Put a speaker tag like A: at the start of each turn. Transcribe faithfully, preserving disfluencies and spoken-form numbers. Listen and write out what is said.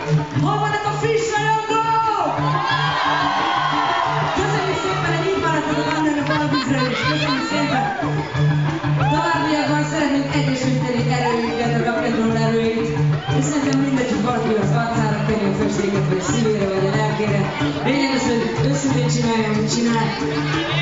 A: Hol vannak a friss rajongók? Köszönjük szépen, hogy itt maradtatok annak a balvízről is. Köszönjük szépen. Továbbiakban szeretnénk egyesíteni erőinket, a rock'n'roll erőit. És szerintem mindegy, hogy valaki az arcára tenni a festéket, vagy a szívére, vagy a lelkére. Lényeg az, hogy őszintén csinálja, amit csinál.